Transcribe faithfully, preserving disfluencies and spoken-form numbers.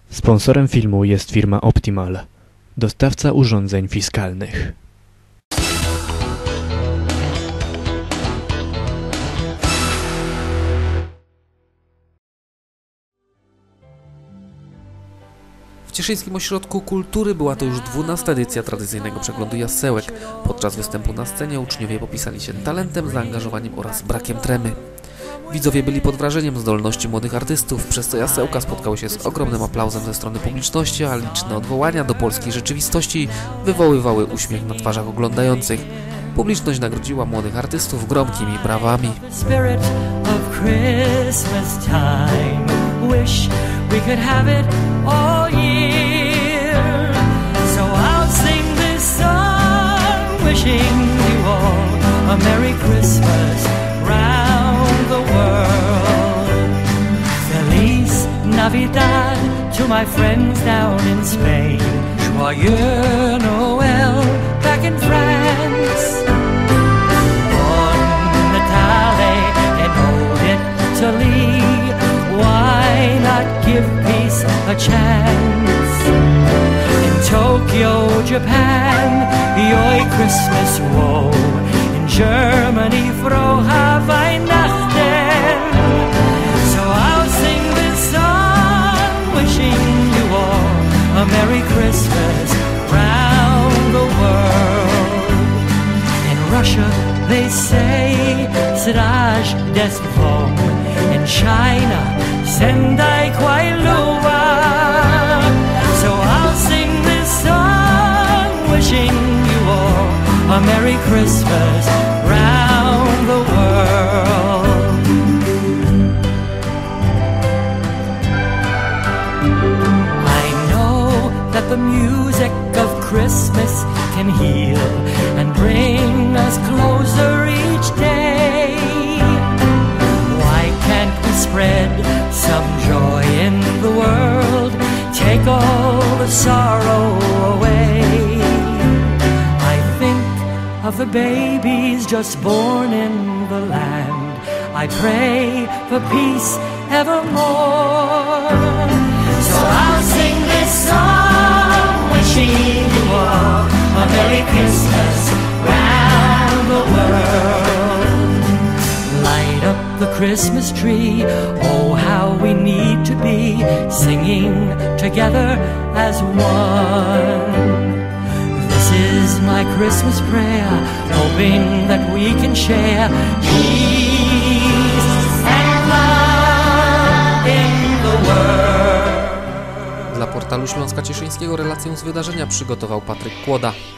Sponsorem filmu jest firma Optimal, dostawca urządzeń fiskalnych. W Cieszyńskim Ośrodku Kultury była to już dwunasta edycja tradycyjnego przeglądu jasełek. Podczas występu na scenie uczniowie popisali się talentem, zaangażowaniem oraz brakiem tremy. Widzowie byli pod wrażeniem zdolności młodych artystów, przez co jasełka spotkały się z ogromnym aplauzem ze strony publiczności, a liczne odwołania do polskiej rzeczywistości wywoływały uśmiech na twarzach oglądających. Publiczność nagrodziła młodych artystów gromkimi brawami. Navidad to my friends down in Spain. Joyeux Noël back in France. Bon Natale and Old Italy. Why not give peace a chance? In Tokyo, Japan, Joy Christmas woe. In Germany, Frohe Weihnachten. So I'll sing this song, wishing you all a Merry Christmas round the world. In Russia they say Siraj des Vom. In China, Sendai Kwai Lua. So I'll sing this song, wishing you all a Merry Christmas round the world. The music of Christmas can heal and bring us closer each day. Why can't we spread some joy in the world, take all the sorrow away? I think of the babies just born in the land. I pray for peace evermore. So I'll sing this song, wishing you all a Merry Christmas round the world. Light up the Christmas tree, oh how we need to be singing together as one. This is my Christmas prayer, hoping that we can share peace and love in the world. Dla portalu Śląska Cieszyńskiego relację z wydarzenia przygotował Patryk Kłoda.